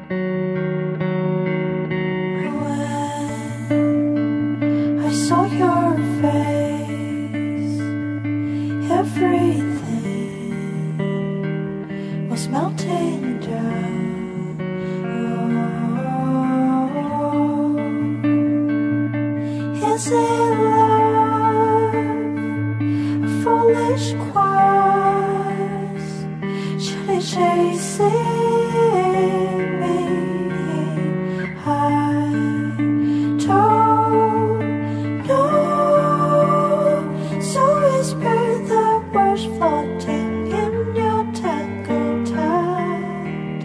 When I saw your face, everything was melting down. Oh, is it love, a foolish quest? Should it chasing me? I don't know. So whisper the words floating in your tangled tide.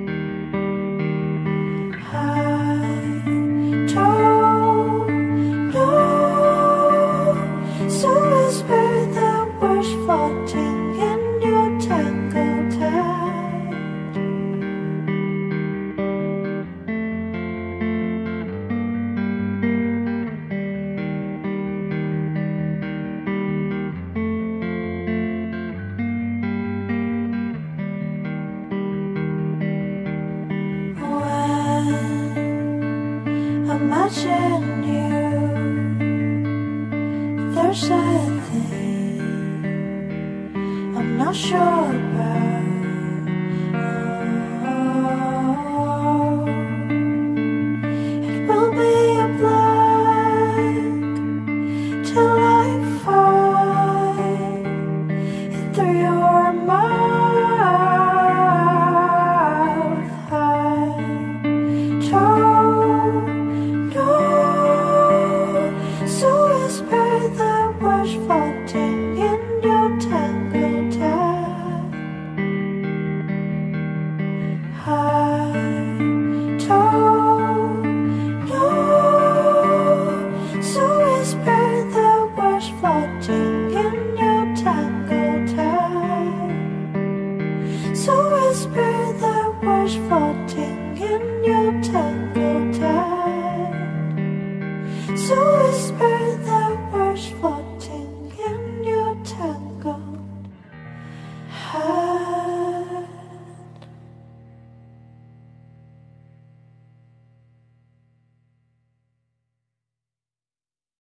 I don't know. So whisper the words floating in your tangled tide. Imagine you, there's a thing I'm not sure about. Oh, it will be a blank till I find it through your mouth. I don't so whisper the words floating in your tangled tide.